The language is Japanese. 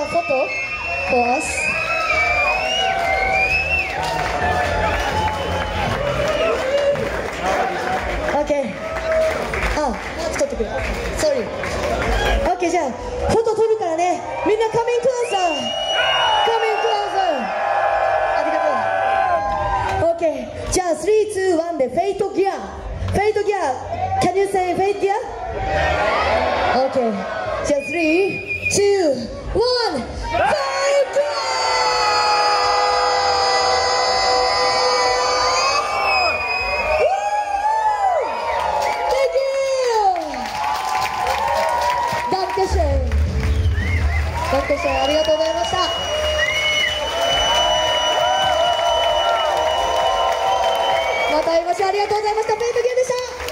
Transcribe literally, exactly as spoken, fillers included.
photo for us? Okay. あ、マーク取ってくれ。Sorry. Okay、じゃあフォト撮るからね。みんな coming closer。coming closer。ありがとう。Okay。じゃあスリー、ツー、ワンでフェイトギア。フェイトギア。Can you say フェイトギア ？Okay。じゃあスリー、ツー、ワン、フェイト！ダンケシェン、ありがとうございました。また会いましょう。ありがとうございました。ペイトギアでした。